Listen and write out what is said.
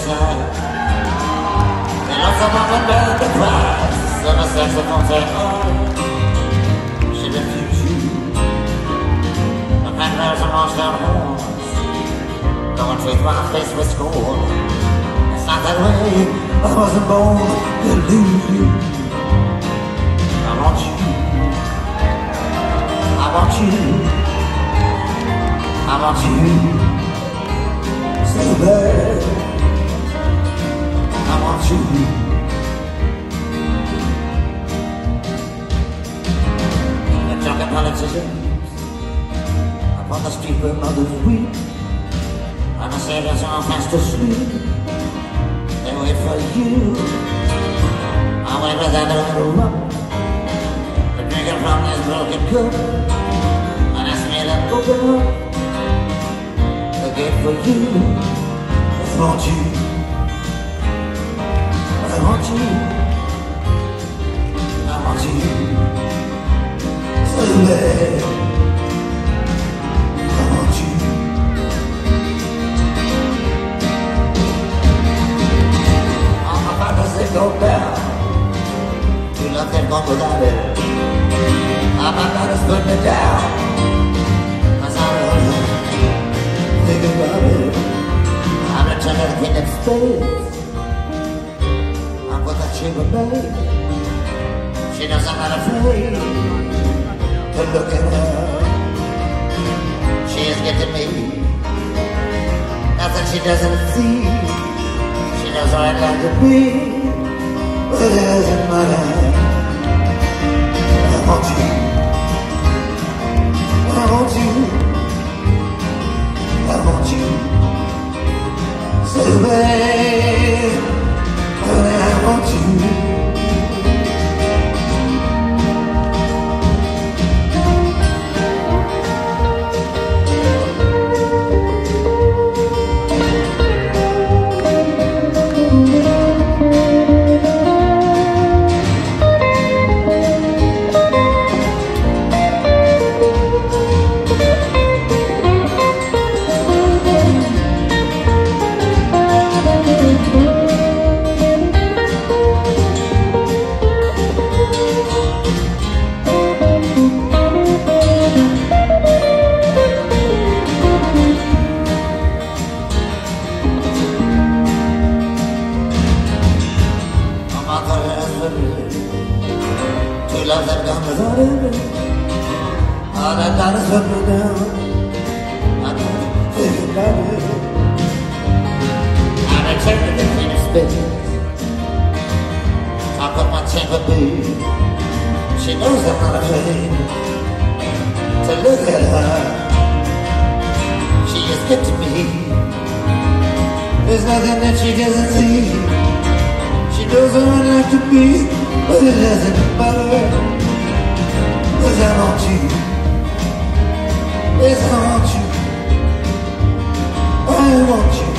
side. They lost someone under the price of a saxophone say, oh, she refused you. The panthers and marched down horns, going to run a face with scorn. It's not that way, I wasn't born to lose you. I want you, I want you, I want you so bad. I want you. The drunken politicians upon the street where mothers weep, and the sailors are fast asleep. They wait for you. I wait with that little rum, drinking from this broken cup, and I smell it open up the gate for you. I want you, I want you, I want you so bad. I want you. All my partners, they go down. You love them gone without it. My partner's put me down, 'cause I don't think about it. I'm returning to the space. I'm with that chambermaid. She knows I'm not afraid to look at her. She is getting me nothing she doesn't see. She knows where I'd like to be, but it doesn't matter. I want you, I want you, I want you so bad, but I want you. Two loves have gone without it. All that God has put me down. I can't think about it. I return to the clean of space. Talk with my chamber babe. She knows I'm not afraid to look at her. She is good to me. There's nothing that she doesn't see. She knows who I'd like to be, but it doesn't matter, 'cause I want you. Yes, I want you. I want you.